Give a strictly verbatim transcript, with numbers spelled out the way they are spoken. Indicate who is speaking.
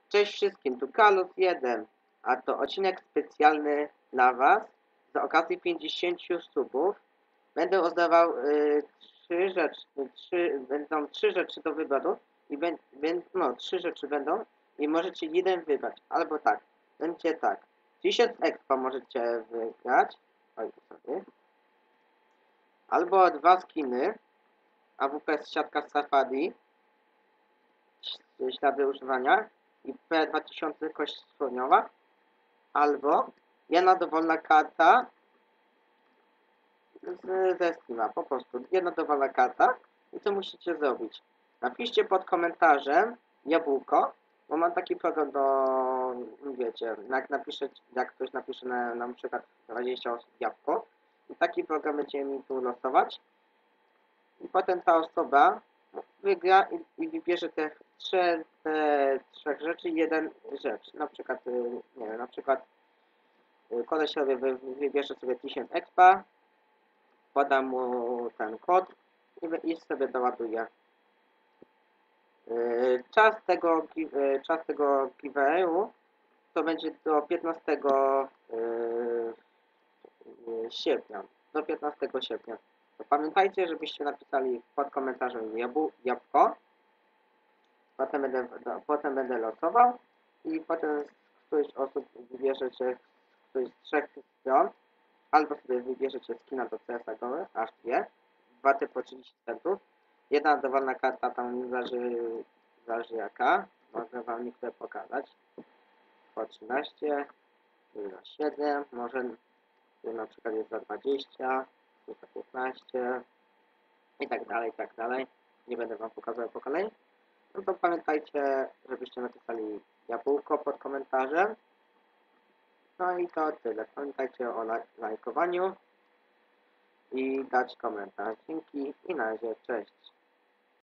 Speaker 1: Cześć wszystkim, tu Kalus jeden, a to odcinek specjalny dla Was z okazji pięćdziesięciu subów. Będę rozdawał y, trzy rzeczy, trzy, będą trzy rzeczy do wyboru i ben, ben, no, trzy rzeczy będą i możecie jeden wybrać, albo tak, będzie tak, tysiąc expa możecie wygrać, oj, sobie, albo dwa skiny, A W P z siatka Safari, ślady używania, i P dwa tysiące kość słoniowa, albo jedna dowolna karta z, ze Steama, po prostu jedna dowolna karta. I co musicie zrobić? Napiszcie pod komentarzem jabłko, bo mam taki program do, wiecie, jak napisze, jak ktoś napisze na, na przykład dwadzieścia osób jabłko, i taki program będzie mi tu losować, i potem ta osoba wygra i, i wybierze te trzy, te trzech rzeczy, jeden rzecz. Na przykład, nie wiem, na przykład kolesiowie wy, wybierze sobie tysiąc expa, podam mu ten kod i, i sobie doładuje. Czas tego, czas tego giveawayu to będzie do piętnastego sierpnia. Do piętnastego sierpnia. To pamiętajcie, żebyście napisali pod komentarzem jabłko. Potem będę, no, potem będę losował i potem z którejś osób wybierzecie z którejś z trzech stron, albo sobie wybierzecie skina do C S a goły, aż dwie, dwa te po trzydzieści centów. Jedna dowolna karta, tam zależy, zależy jaka, mogę wam niektóre pokazać. Po trzynaście, na siedem, może na przykład jest za dwadzieścia, za piętnaście i tak dalej, i tak dalej. Nie będę wam pokazywał po kolei. No to pamiętajcie, żebyście napisali jabłko pod komentarzem. No i to tyle. Pamiętajcie o laj lajkowaniu i dać komentarz. Dzięki i na razie, cześć.